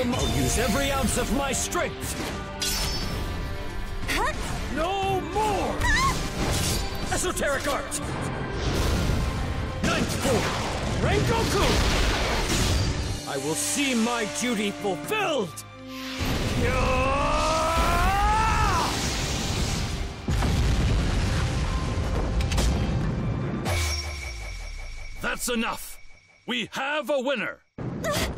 I'll use every ounce of my strength. No more! Esoteric art! Ninth form, Rengoku! I will see my duty fulfilled! That's enough! We have a winner!